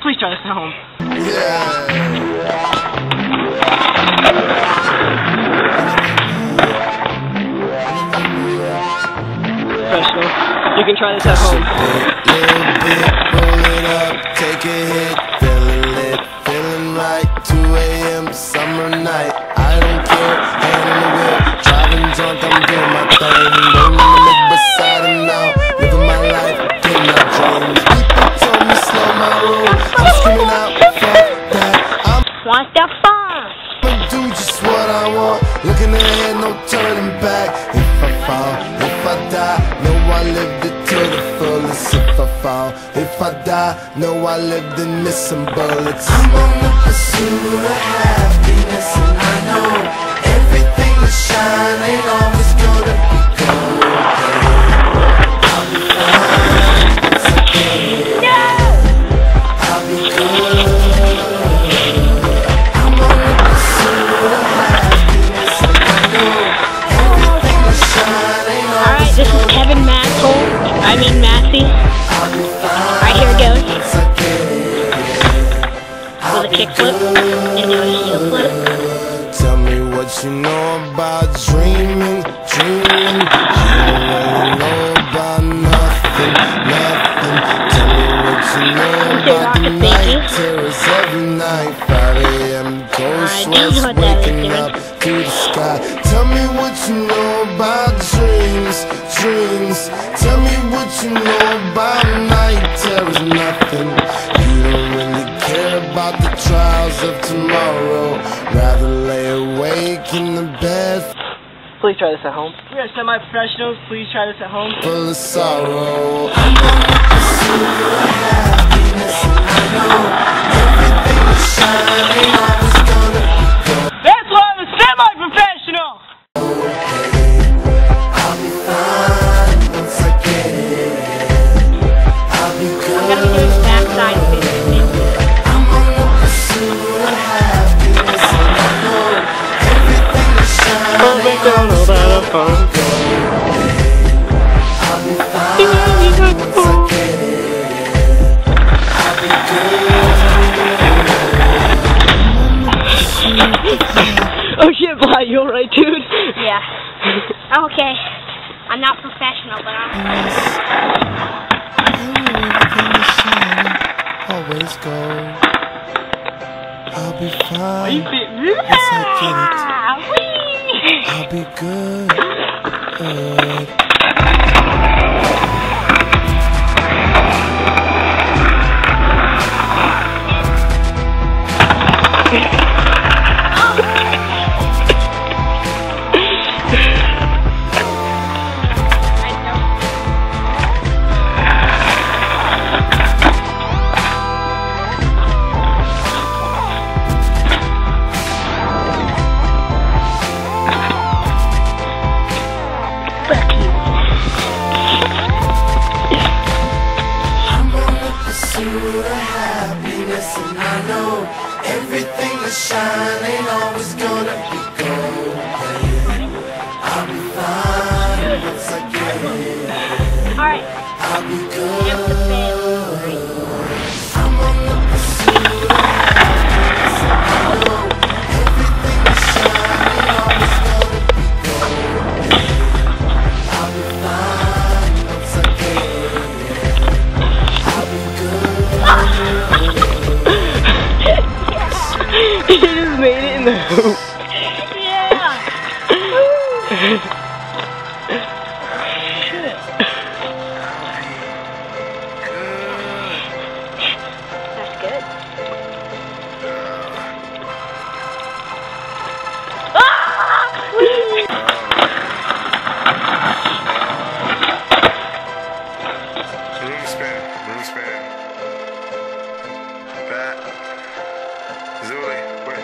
Please try this at home. Professional. You can try this at home. Roll it up, take a hit, feeling lit, feeling right. 2 a.m. summer night. I don't care, hand on the wheel, driving drunk, I'm doing my thing. Rolling the mid beside him now, living my life, getting my dreams. People told me slow my roll, I'm screaming out, fuck that. Want the fun? I'ma do just what I want, looking ahead, no turning back. If I fall, if I die, know I lived it to the fullest. If I fall, if I die, know I lived in missing bullets. I'm on the pursuit of happiness, and I know everything that shine ain't always gonna be gold. I'll be fine, it's okay. I'll be good. I'm on the pursuit of happiness, and I know everything that shine ain't always. Alright, this is Kevin Massey. Alright, here it goes. With a kickflip into a heel flip. Tell me what you know about dreaming, dreaming. You don't really know about nothing, nothing. Tell me what you know about the night terrors every night. 5 a.m. cold sweats waking up to the sky. Tell me what you know about dreams, dreams. Tell me what you know about night terrors, nothing. You don't really care about the trials of tomorrow. Rather lay awake in the bed. Please try this at home. We are semi-professionals. Please try this at home. Full of sorrow. I'm on the pursuit of happiness, and I know everything that shine ain't always gonna be gold. That's why I'm a semi-professional! I'll be fine once I get it. I'll be good. I'm gonna be doing backside faces. I'm on the pursuit of happiness, and I know everything that shine ain't always gonna be gold. I'll be fine once I get it. I'll be good. Oh shit, Bly, you alright, dude? Yeah. I'm okay. I'm not professional, but I'm Always go. I'll be Are you fine. fit? Yes, I get it. Ah, whee! I'll be good. Good. Pursuit of happiness, and I know everything that shine ain't always gonna be gold. I'll be fine once I get it. Alright. I'll be You good. have to fail. I'm on the pursuit of happiness, and I know everything that shine ain't always gonna be gold. I'll be fine once I get it. I'll be good. You just made it in the hoop. Yeah. That's good. Room spin. That. Zuli, wait.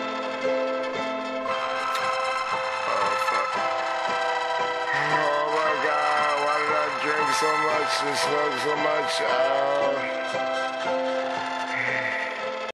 Oh, fuck. Oh my god, why did I drink so much and smoke so much?